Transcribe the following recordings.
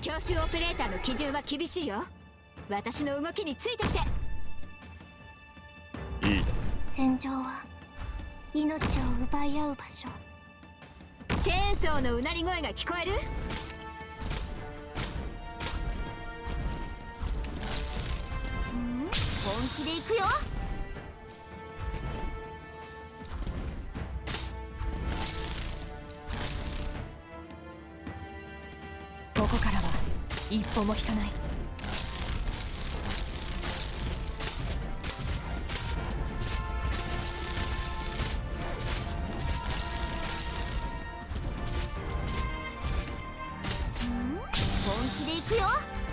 教習オペレーターの基準は厳しいよ。私の動きについてきて。 いい。 戦場は命を奪い合う場所。 チェーンソーのうなり声が聞こえる？ 本気で行くよ。 ここからは一歩も引かない。 本気で行くよ。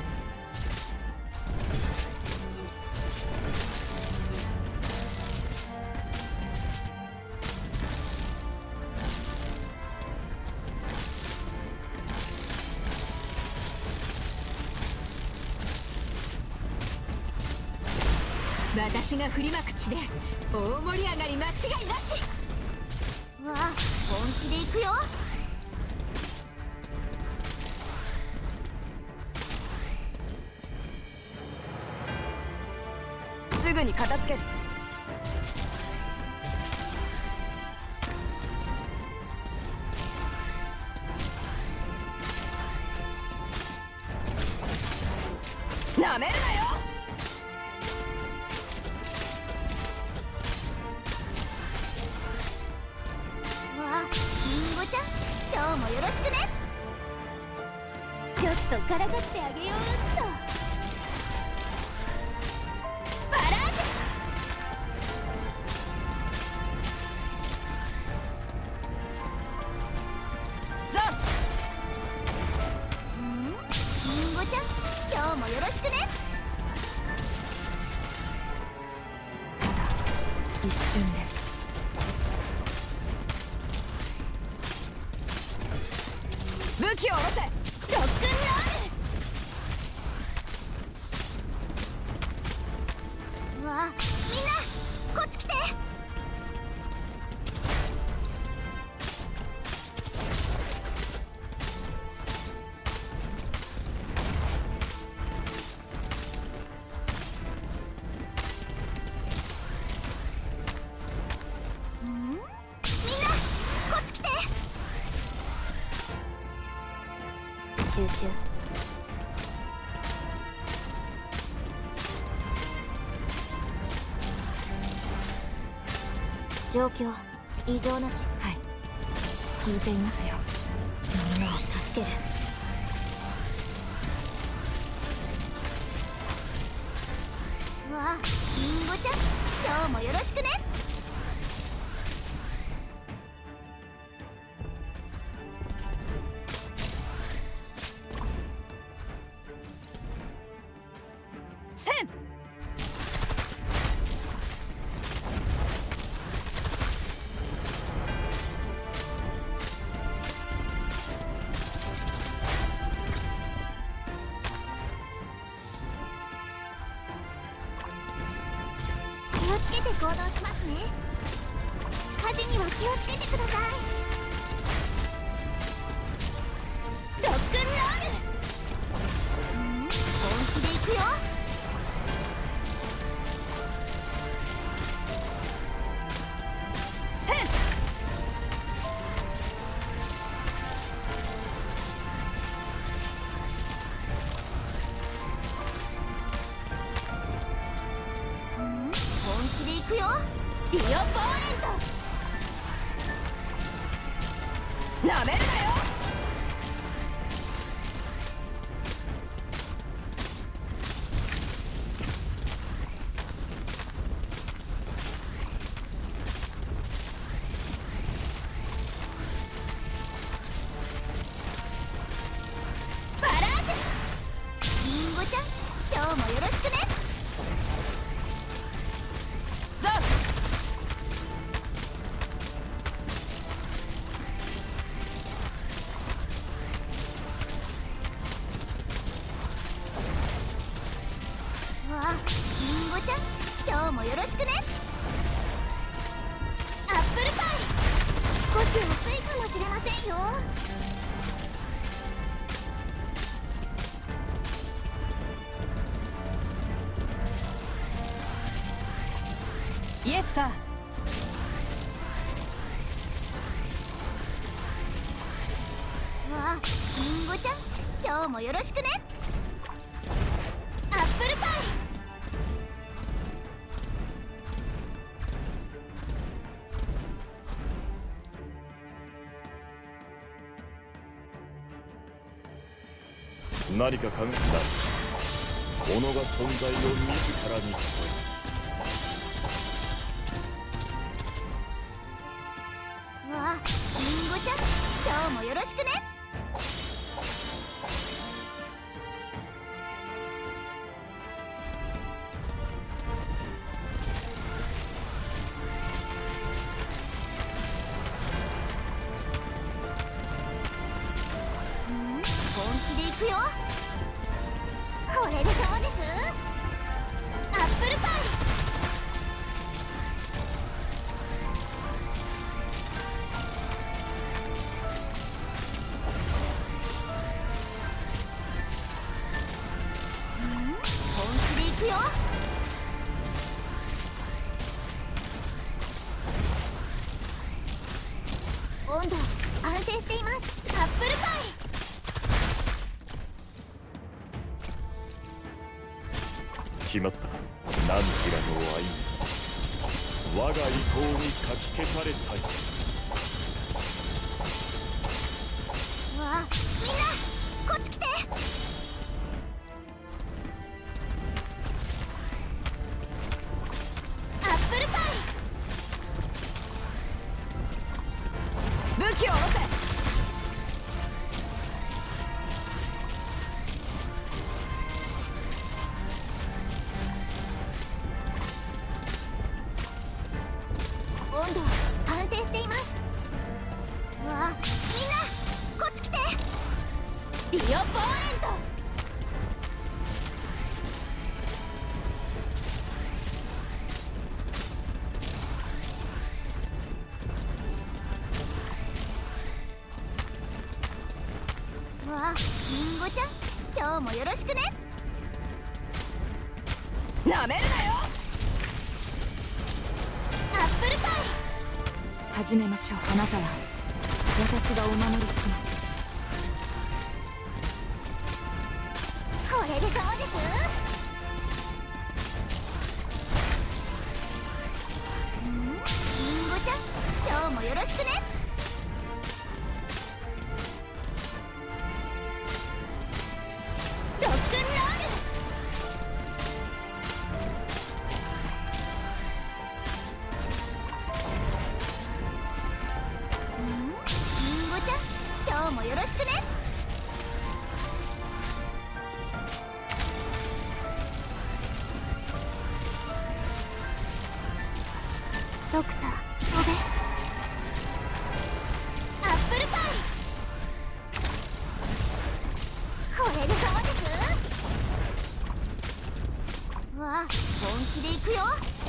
私が振りまく地で大盛り上がり間違いなし。 わあ、本気で行くよ。 すぐに片付ける。なめるなよ。 わあ、リンゴちゃん、今日もよろしくね。ちょっとからかってあげようっと。バラージゾリンゴちゃん、今日もよろしくね。 一瞬です。武器を下ろせ。 ロックンロール。わあ、みんなこっち来て。みんなこっち来て。集中。状況異常なし。 はい、聞いていますよ。 みんなを助ける。わあ、リンゴちゃん、今日もよろしくね。 せん。 気をつけて行動しますね。火事には気をつけてください。ロックンロール。本気で行くよ。 せん。 本気で行くよ。 ディオポーレント。なめるなよ。 バラージリンゴちゃん、今日もよろしくね。 ゾン。 わあ、リンゴちゃん、今日もよろしくね。アップルパイ、少し薄いかもしれませんよ。 エスさん。 わあ、リンゴちゃん、今日もよろしくね。アップルパイ。 何か考えた。己が存在を自らに問わあ、リンゴちゃん、今日もよろしくね。本気でいくよ。これでどうです？アップルパイ。本気でいくよ。温度安定しています。アップルパイ。 決まった。何時らの愛に我が意向にかき消されたい。 わあ、みんなこっち来て。アップルパイ。 武器を下ろせ。 温度安定しています。わあ、みんなこっち来て。ディオ・ボーレント。わあ、リンゴちゃん、今日もよろしくね。 なめるなよ。 アップルパイ。 始めましょう。あなたは私がお守りします。 これでどうです？リンゴちゃん、今日もよろしくね。ロックンロール。リンゴちゃん、今日もよろしくね。ドクター、おべ。アップルパイ。これでどうです？わあ、本気でいくよ。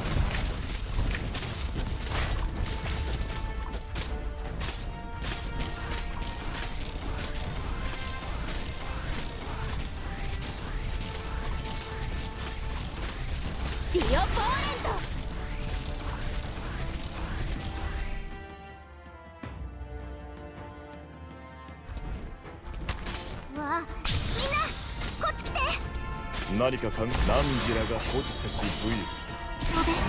ディオ・ボーレント。わあ、みんなこっち来て。 何か何時らが孤児せし武勇。 おべ。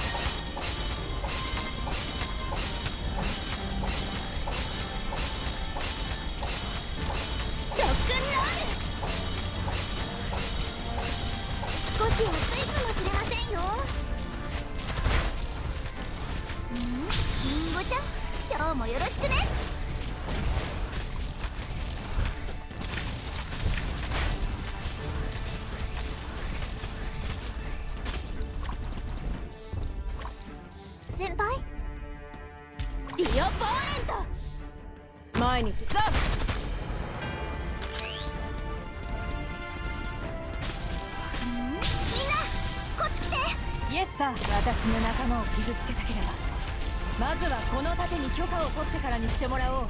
ロックンロール。少し暑いかもしれませんよ。リンゴちゃん、今日もよろしくね。先輩。ディオ・ボーレント。 前に進む。 みんなこっち来て。 イエスさん。私の仲間を傷つけたければまずはこの盾に許可を取ってからにしてもらおう。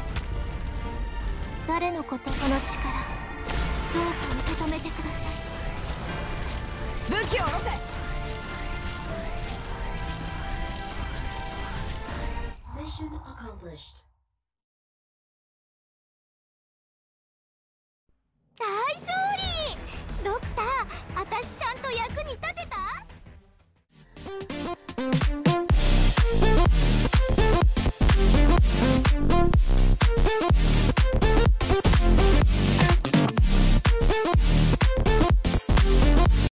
誰のこと？この力、どうか受け止めてください。 ます。